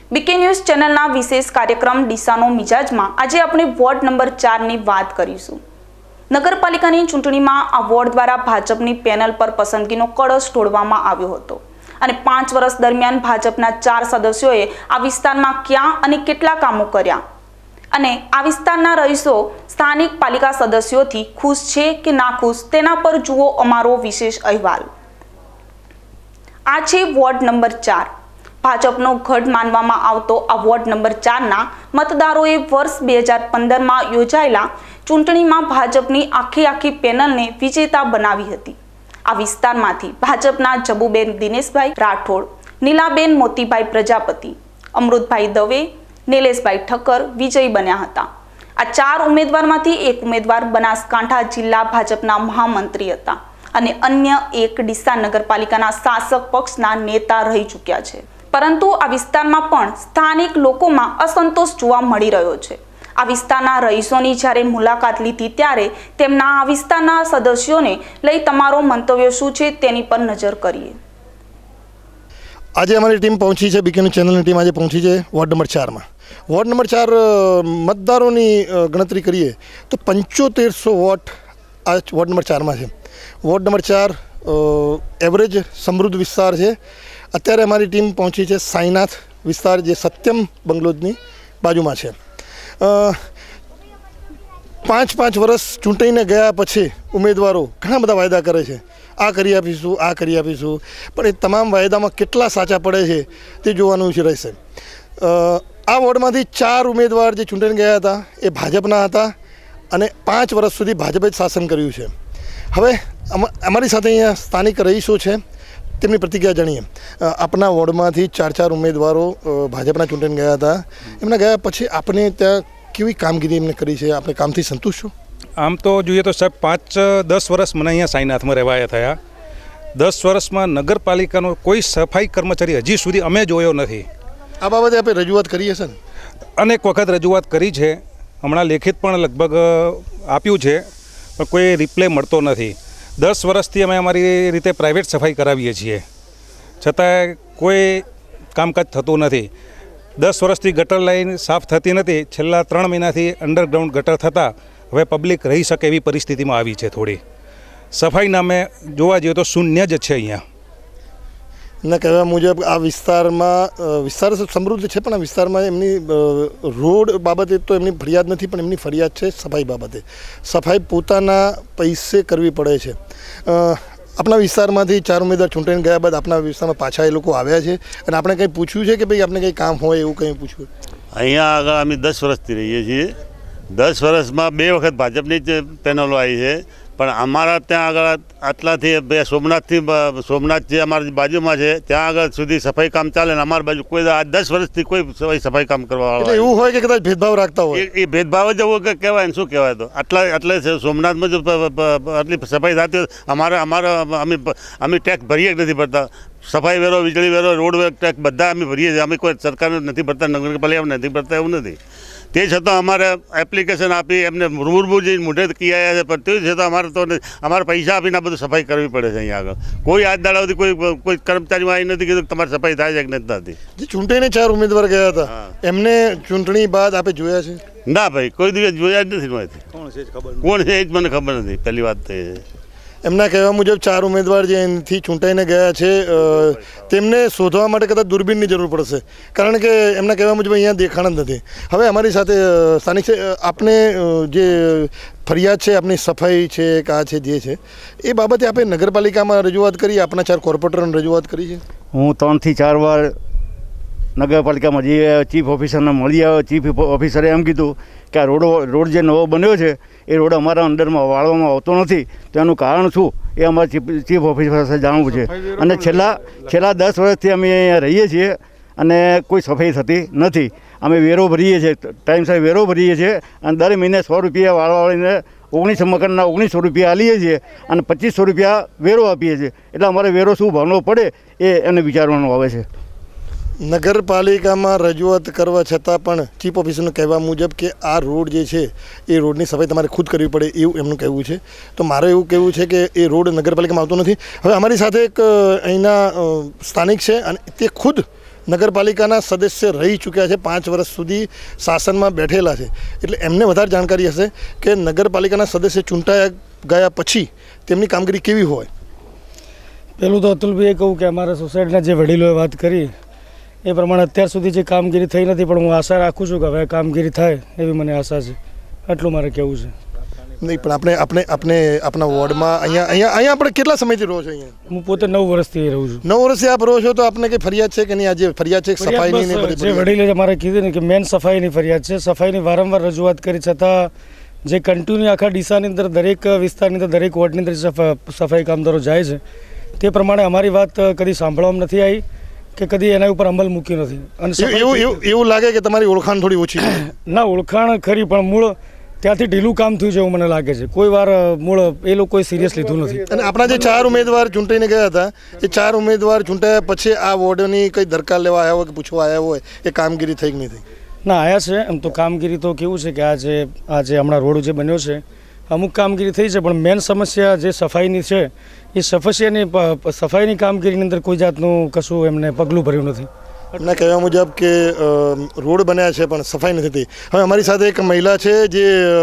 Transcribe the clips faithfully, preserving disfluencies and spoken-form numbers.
બીકે news ચેનલના વિશેષ કાર્યક્રમ ડીસાનો મિજાજમાં આજે આપણે વોર્ડ નંબર ચાર ની વાત કરીશું। નગરપાલિકાની ચૂંટણીમાં આ વોર્ડ દ્વારા ભાજપની પેનલ પર પસંદગીનો કળશ ઢોળવામાં આવ્યો હતો અને પાંચ વર્ષ દરમિયાન ભાજપના ચાર સદસ્યોએ આ વિસ્તારમાં ક્યાં અને કેટલા કામો કર્યા અને આ વિસ્તારના રહીશો સ્થાનિક પાલિકા સદસ્યોથી ખુશ છે કે નાખુશ તેના પર જુઓ અમારો વિશેષ અહેવાલ। આ છે વોર્ડ નંબર ચાર। ભાજપનો ગઢ માનવામાં આવતો આ વોર્ડ નંબર ચારના મતદારોએ વર્ષ બે હજાર પંદરમાં યોજાયેલા ચૂંટણીમાં ભાજપની આખી આખી પેનલને વિજેતા બનાવી હતી। આ વિસ્તારમાંથી ભાજપના જબુબેન દિનેશભાઈ રાઠોડ, નીલાબેન મોતીભાઈ પ્રજાપતિ, અમૃતભાઈ દવે, નીલેશભાઈ ઠક્કર વિજયી બન્યા હતા। આ ચાર ઉમેદવારમાંથી એક ઉમેદવાર બનાસકાંઠા જિલ્લા ભાજપના મહામંત્રી હતા અને અન્ય એક ડીસા નગરપાલિકાના શાસક પક્ષના નેતા રહી ચૂક્યા છે, પરંતુ આ વિસ્તારમાં પણ સ્થાનિક લોકોમાં અસંતોષ જોવા મળી રહ્યો છે। આ વિસ્તારના રહીશોની જ્યારે મુલાકાત લીધી ત્યારે તેમના આ વિસ્તારના સદસ્યોને લઈ તમારો મંતવ્ય શું છે તેની પર નજર કરીએ। આજે અમારી ટીમ પહોંચી છે, બીકે ન્યૂઝ ચેનલની ટીમ આજે પહોંચી છે વોર્ડ નંબર ચારમાં। વોર્ડ નંબર ચાર મતદારોની ગણતરી કરીએ તો પંચોતેરસો વોટ આ વોર્ડ નંબર ચારમાં છે। વોર્ડ નંબર ચાર એવરેજ સમૃદ્ધ વિસ્તાર છે। અત્યારે અમારી ટીમ પહોંચી છે સાઈનાથ વિસ્તાર, જે સત્યમ બંગલોઝની બાજુમાં છે। પાંચ પાંચ વર્ષ ચૂંટાઈને ગયા પછી ઉમેદવારો ઘણા બધા વાયદા કરે છે, આ કરી આપીશું, આ કરી આપીશું, પણ એ તમામ વાયદામાં કેટલા સાચા પડે છે તે જોવાનું છે રહેશે। આ વોર્ડમાંથી ચાર ઉમેદવાર જે ચૂંટાઈને ગયા હતા એ ભાજપના હતા અને પાંચ વર્ષ સુધી ભાજપે જ શાસન કર્યું છે। હવે અમારી સાથે અહીંયા સ્થાનિક રહીશો છે, તેમની પ્રતિક્રિયા જાણીએ। આપના વોર્ડમાંથી ચાર ચાર ઉમેદવારો ભાજપના ચૂંટાઈને ગયા હતા, એમના ગયા પછી આપણે ત્યાં કેવી કામગીરી એમને કરી છે, આપણે કામથી સંતુષ્ટ છો? આમ તો જોઈએ તો સાહેબ પાંચ દસ વર્ષ મને અહીંયા સાઈનાથમાં રહેવાયા થયા। દસ વર્ષમાં નગરપાલિકાનો કોઈ સફાઈ કર્મચારી હજી સુધી અમે જોયો નથી। આ બાબતે આપણે રજૂઆત કરી હશે ને? અનેક વખત રજૂઆત કરી છે, હમણાં લેખિત પણ લગભગ આપ્યું છે, પણ કોઈ રિપ્લે મળતો નથી। દસ વર્ષથી અમે અમારી રીતે પ્રાઇવેટ સફાઈ કરાવીએ છીએ, છતાંય કોઈ કામકાજ થતું નથી। દસ વર્ષથી ગટર લાઈન સાફ થતી નથી, છેલ્લા ત્રણ મહિનાથી અંડરગ્રાઉન્ડ ગટર થતાં હવે પબ્લિક રહી શકે એવી પરિસ્થિતિમાં આવી છે। થોડી સફાઈ નામે જોવા જઈએ તો શૂન્ય જ છે અહીંયા। ના કહેવા મુજબ આ વિસ્તારમાં વિસ્તાર સમૃદ્ધ છે, પણ આ વિસ્તારમાં એમની રોડ બાબતે તો એમની ફરિયાદ નથી, પણ એમની ફરિયાદ છે સફાઈ બાબતે। સફાઈ પોતાના પૈસે કરવી પડે છે। આપણા વિસ્તારમાંથી ચાર ઉમેદવાર ચૂંટાઈને ગયા બાદ આપણા વિસ્તારમાં પાછા એ લોકો આવ્યા છે અને આપણે કંઈ પૂછ્યું છે કે ભાઈ આપણે કંઈ કામ હોય એવું કંઈ પૂછ્યું? અહીંયા આગળ અમે દસ વર્ષથી રહીએ છીએ। દસ વર્ષમાં બે વખત ભાજપની જ પેનલો આવી છે, પણ અમારા ત્યાં આગળ આટલાથી બે સોમનાથથી સોમનાથ જે અમારી બાજુમાં છે ત્યાં આગળ સુધી સફાઈ કામ ચાલે ને અમારી બાજુ કોઈ આ દસ વર્ષથી કોઈ સફાઈ કામ કરવા એવું હોય કે કદાચ ભેદભાવ રાખતા હોય? એ ભેદભાવ જ એવો કહેવાય ને શું કહેવાય? તો આટલા એટલે સોમનાથમાં જો આટલી સફાઈ થતી હોય, અમારે અમારા અમે અમે ટેક્સ ભરીએ નથી ભરતા। સફાઈ વેરો, વીજળી વેરો, રોડ ટેક્સ બધા અમે ભરીએ છીએ, અમે કોઈ સરકારને નથી ભરતા, નગરપાલિકા નથી ભરતા એવું નથી। તે છતાં અમારે એપ્લિકેશન આપી એમને રૂબરૂ જઈને મોઢે કહી આવ્યા છે, પણ તે છતાં અમારે તો અમારે પૈસા આપીને બધું સફાઈ કરવી પડે છે। અહીંયા આગળ કોઈ આજ દાડાથી કોઈ કોઈ કર્મચારીમાં આવી નથી કીધું તમારી સફાઈ થાય છે કે નથી થતી। જે ચૂંટાઈને ચાર ઉમેદવાર ગયા હતા એમને ચૂંટણી બાદ આપે જોયા છે? ના ભાઈ, કોઈ દિવસ જોયા જ નથી માહિતી કોણ છે ખબર કોણ છે એ જ મને ખબર નથી। પહેલી વાત તો એ છે। એમના કહેવા મુજબ ચાર ઉમેદવાર જે એનાથી ચૂંટાઈને ગયા છે તેમને શોધવા માટે કદાચ દૂરબીનની જરૂર પડશે, કારણ કે એમના કહેવા મુજબ અહીંયા દેખાણ જ નથી। હવે અમારી સાથે સ્થાનિક છે, આપને જે ફરિયાદ છે આપની સફાઈ છે કે આ છે જે છે એ બાબતે આપણે નગરપાલિકામાં રજૂઆત કરી, આપણા ચાર કોર્પોરેટરોને રજૂઆત કરી છે? હું ત્રણથી ચાર વાર નગરપાલિકામાં જે ચીફ ઓફિસરને મળી આવ્યો, ચીફ ઓફિસરે એમ કીધું કે આ રોડ રોડ જે નવો બન્યો છે એ રોડ અમારા અંડરમાં વાળવામાં આવતો નથી, તો એનું કારણ શું એ અમારા ચીફ ચીફ ઓફિસર જાણવું છે। અને છેલ્લા છેલ્લા દસ વર્ષથી અમે અહીંયા રહીએ છીએ અને કોઈ સફાઈ થતી નથી। અમે વેરો ભરીએ છીએ, ટાઈમસર વેરો ભરીએ છીએ અને દર મહિને સો રૂપિયા વાળવાળીને ઓગણીસ મકાનના ઓગણીસો રૂપિયા આલીએ છીએ અને પચીસો રૂપિયા વેરો આપીએ છીએ, એટલે અમારે વેરો શું ભાવનો પડે એ એને વિચારવાનું આવે છે। નગરપાલિકામાં રજૂઆત કરવા છતાં પણ ચીફ ઓફિસરનું કહેવા મુજબ કે આ રોડ જે છે એ રોડની સફાઈ તમારે ખુદ કરવી પડે એવું એમનું કહેવું છે. તો મારે એવું કહેવું છે કે એ રોડ નગરપાલિકામાં આવતો નથી. હવે અમારી સાથે એક અહીંના સ્થાનિક છે અને તે ખુદ નગરપાલિકાના સદસ્ય રહી ચૂક્યા છે, પાંચ વર્ષ સુધી શાસનમાં બેઠેલા છે, એટલે એમને વધારે જાણકારી હશે કે નગરપાલિકાના સદસ્ય ચૂંટાયા ગયા પછી તેમની કામગીરી કેવી હોય. પહેલું તો અતુલભાઈએ કહું કે અમારા સોસાયટીના જે વડીલોએ વાત કરી એ પ્રમાણે અત્યાર સુધી જે કામગીરી થઈ નથી, પણ હું આશા રાખું છું કે હવે કામગીરી થાય એવી મને આશા છે. આટલું મારે કહેવું છે. નહીં, પણ આપણે આપણે આપણે આપણા વોર્ડમાં અહીંયા અહીંયા અહીંયા આપણે કેટલા સમયથી રહો છો અહીંયા? હું પોતે નવ વર્ષથી રહું છું. નવ વર્ષથી આપ રહો છો, તો આપને કંઈ ફરિયાદ છે કે નહીં? આજે ફરિયાદ છે સફાઈની ને બસ જે વડીલે અમારે કીધું ને કે મેન સફાઈની ફરિયાદ છે. સફાઈની વારંવાર રજૂઆત કરી છતાં જે કન્ટિન્યુ આખા ડીસાની અંદર દરેક વિસ્તારની અંદર દરેક વોર્ડની અંદર સફાઈ કામદારો જાય છે તે પ્રમાણે અમારી વાત કદી સાંભળવામાં નથી આવી કે કદી એના ઉપર અમલ મૂક્યો નથી. અને એવું એવું લાગે કે તમારી ઓળખાણ થોડી ઓછી છે. ના, ઓળખાણ ખરી, પણ મૂળ ત્યાંથી ઢીલું કામ થયું છે એવું મને લાગે છે. કોઈ વાર મૂળ એ લોકોએ સિરિયસ લીધું નથી. અને આપણા જે ચાર ઉમેદવાર ચૂંટાઈને ગયા હતા એ ચાર ઉમેદવાર ચૂંટાયા પછી આ વોર્ડની કંઈ દરકાર લેવા આવ્યા હોય કે પૂછવા આવ્યા હોય એ કામગીરી થઈ કે નહીં થઈ? ના, આવ્યા છે. એમ તો કામગીરી તો કેવું છે કે આ જે આ જે હમણાં રોડ જે બન્યો છે અમુક કામગીરી થઈ છે, પણ મેન સમસ્યા જે સફાઈની છે એ સફાઈની સફાઈની કામગીરીની અંદર કોઈ જાતનું કશું એમને પગલું ભર્યું નથી. એમના કહેવા મુજબ કે રોડ બન્યા છે પણ સફાઈ નથી થઈ. હવે અમારી સાથે એક મહિલા છે જે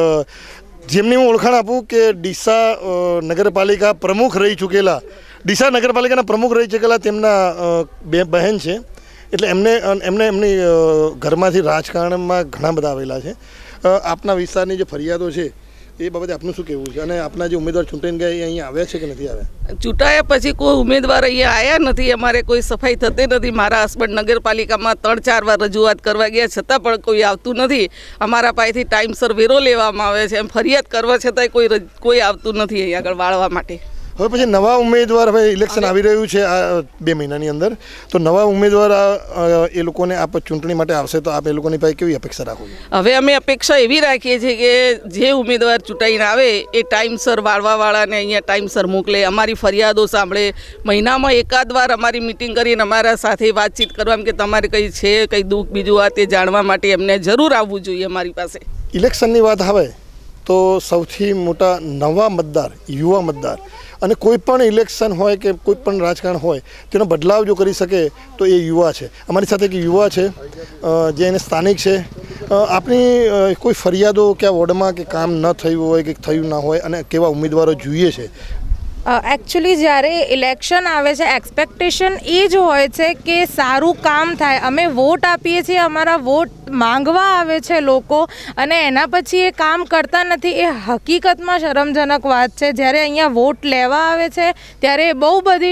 જેમની હું ઓળખાણ આપું કે ડીસા નગરપાલિકા પ્રમુખ રહી ચૂકેલા ડીસા નગરપાલિકાના પ્રમુખ રહી ચૂકેલા તેમના બે બહેન છે. એટલે એમને એમને એમની ઘરમાંથી રાજકારણમાં ઘણા બધા આવેલા છે. આપના વિસ્તારની જે ફરિયાદો છે એ બાબતે આપનું શું કહેવું છે? અને આપના જે ઉમેદવાર ચૂંટાઈને ગયા એ અહીંયા આવ્યા છે કે નથી આવ્યા? ચૂંટાયા પછી કોઈ ઉમેદવાર અહીંયા આવ્યા નથી. અમારે કોઈ સફાઈ થતી નથી. મારા હસબન્ડ નગરપાલિકામાં ત્રણ ચાર વાર રજૂઆત કરવા ગયા છતાં પણ કોઈ આવતું નથી. અમારા પાસેથી ટાઈમસર વેરો લેવામાં આવે છે, એમ ફરિયાદ કરવા છતાંય કોઈ કોઈ આવતું નથી અહીંયા આગળ વાળવા માટે. હવે પછી નવા ઉમેદવાર, હવે ઇલેક્શન આવી રહ્યું છે આ બે મહિનાની અંદર, તો નવા ઉમેદવાર એ લોકોને આપ ચૂંટણી માટે આવશે તો આપ એ લોકોની પાસે કેવી અપેક્ષા રાખો છો? હવે અમે અપેક્ષા એવી રાખીએ છીએ કે જે ઉમેદવાર ચૂંટાઈને આવે એ ટાઈમસર વાળવાવાળાને અહીંયા ટાઈમસર મોકલે, અમારી ફરિયાદો સાંભળે, મહિનામાં એકાદ વાર અમારી મિટિંગ કરીને અમારા સાથે વાતચીત કરવા કે તમારે કંઈ છે કંઈ દુઃખ બીજું આ તે જાણવા માટે એમને જરૂર આવવું જોઈએ અમારી પાસે. ઇલેક્શનની વાત આવે તો સૌથી મોટા નવા મતદાર, યુવા મતદાર, અને કોઈ પણ ઇલેક્શન હોય કે કોઈ પણ રાજકારણ હોય તેનો બદલાવ જો કરી શકે તો એ યુવા છે. અમારી સાથે એક યુવા છે જે એને સ્થાનિક છે. આપણી કોઈ ફરિયાદો કે આ વોર્ડમાં કે કામ ન થયું હોય કે થયું ના હોય અને કેવા ઉમેદવારો જોઈએ છે? એકચ્યુઅલી જ્યારે ઇલેક્શન આવે છે એક્સપેક્ટેશન એ જ હોય છે કે સારું કામ થાય. અમે વોટ આપીએ છીએ, અમારા વોટ માંગવા આવે છે લોકો, અને એના પછી એ કામ કરતા નથી. એ હકીકતમાં શરમજનક વાત છે. જ્યારે અહીંયા વોટ લેવા આવે છે ત્યારે બહુ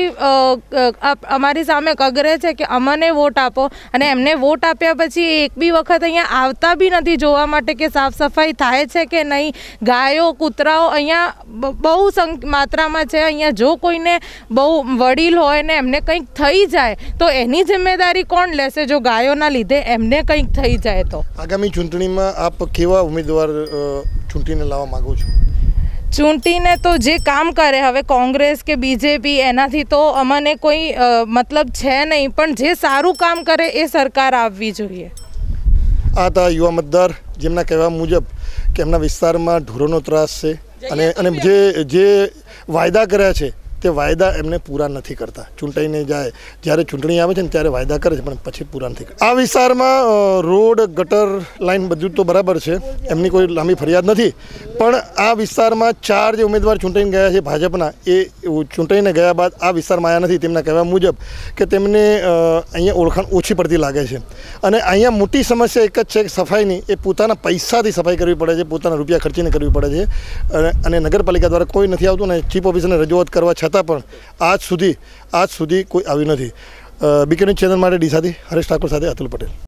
બધી અમારી સામે કગરે છે કે અમને વોટ આપો, અને એમને વોટ આપ્યા પછી એક બી વખત અહીંયા આવતા બી નથી જોવા માટે કે સાફ સફાઈ થાય છે કે નહીં. ગાયો કૂતરાઓ અહીંયા બહુ માત્રામાં છે. અહીંયા જો કોઈને બહુ વડીલ હોય ને એમને કંઈક થઈ જાય તો એની જિમ્મેદારી કોણ લેશે? જો ગાયોના લીધે એમને કંઈક થઈ જાય તો. આગામી ચૂંટણીમાં આપ કેવા ઉમેદવાર ચૂંટીને લાવવા માંગો છો? ચૂંટીને તો જે કામ કરે, હવે કોંગ્રેસ કે બીજેપી એનાથી તો અમને કોઈ મતલબ છે નહીં, પણ જે સારું કામ કરે એ સરકાર આવવી જોઈએ. આ હતા યુવા મતદાર જેમના કહેવા મુજબ કે એમના વિસ્તારમાં ઢોરોનો ત્રાસ છે અને અને જે જે વાયદા કર્યા છે તે વાયદા એમને પૂરા નથી કરતા. ચૂંટાઈને જાય જ્યારે ચૂંટણી આવે છે ને ત્યારે વાયદા કરે છે પણ પછી પૂરા નથી કરતા. આ વિસ્તારમાં રોડ, ગટર લાઈન બધું તો બરાબર છે, એમની કોઈ લાંબી ફરિયાદ નથી, પણ આ વિસ્તારમાં ચાર જે ઉમેદવાર ચૂંટાઈને ગયા છે ભાજપના એ ચૂંટાઈને ગયા બાદ આ વિસ્તારમાં આવ્યા નથી. તેમના કહેવા મુજબ કે તેમને અહીંયા ઓળખાણ ઓછી પડતી લાગે છે. અને અહીંયા મોટી સમસ્યા એક જ છે કે સફાઈની એ પોતાના પૈસાથી સફાઈ કરવી પડે છે, પોતાના રૂપિયા ખર્ચીને કરવી પડે છે, અને નગરપાલિકા દ્વારા કોઈ નથી આવતું. ને ચીફ ઓફિસરને રજૂઆત કરવા છતાં પણ આજ સુધી આજ સુધી કોઈ આવ્યું નથી. બીકે ન્યૂઝ ચેનલ માટે ડીસાથી હરેશ ઠાકોર સાથે અતુલ પટેલ.